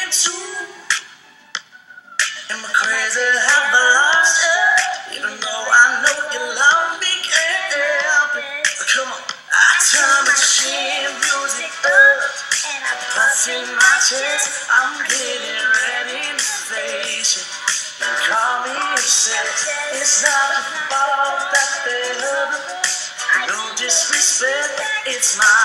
too. Am I crazy? Have I lost you? Even though I know you love me, can't help it. Come on, I turn the machine music up, and I bust in my chest. I'm getting ready to face it. You call me upset. It's not the fault that they love it. No disrespect, it's my